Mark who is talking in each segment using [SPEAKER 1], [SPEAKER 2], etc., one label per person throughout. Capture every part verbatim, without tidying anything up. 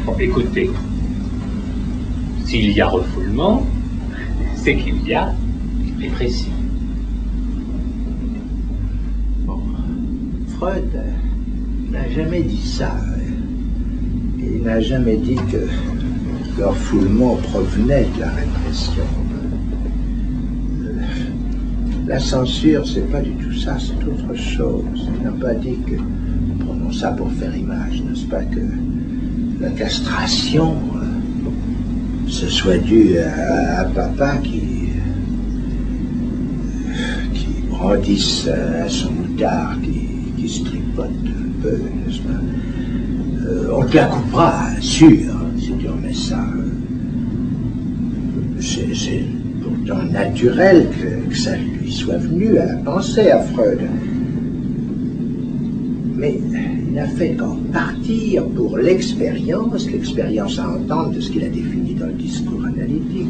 [SPEAKER 1] Bon, écoutez, s'il y a refoulement, c'est qu'il y a répression.
[SPEAKER 2] Bon, Freud n'a jamais dit ça. Il n'a jamais dit que le refoulement provenait de la répression. La censure, c'est pas du tout ça, c'est autre chose. Il n'a pas dit que, prenons ça pour faire image, n'est-ce pas, que la castration, euh, ce soit dû à, à papa qui, qui brandisse à son moutard, qui, qui se tripote un peu, n'est-ce pas. Euh, on te la coupera, sûr, si tu remets ça. C'est, c'est pourtant naturel que, que ça lui soit venu à la pensée à Freud. Mais il n'a fait qu'en partir pour l'expérience, l'expérience à entendre de ce qu'il a défini dans le discours analytique.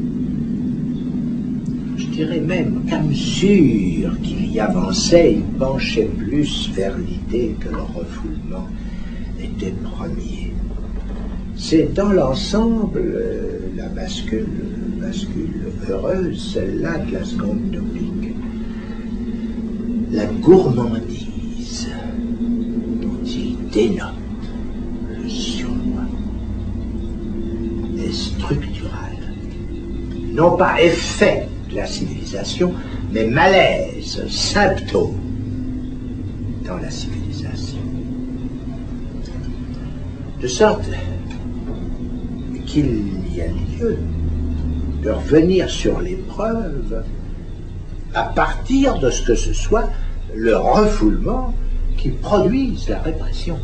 [SPEAKER 2] Je dirais même qu'à mesure qu'il y avançait, il penchait plus vers l'idée que le refoulement était premier. C'est dans l'ensemble euh, la bascule, bascule heureuse, celle-là de la seconde topique. La gourmandise dont il dénote le surmoi est structurale. Non pas effet de la civilisation, mais malaise, symptôme dans la civilisation. De sorte qu'il y a lieu de revenir sur l'épreuve à partir de ce que ce soit le refoulement qui produise la répression.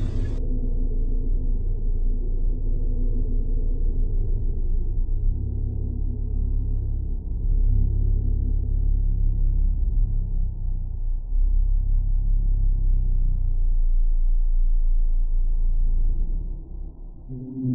[SPEAKER 3] Thank you.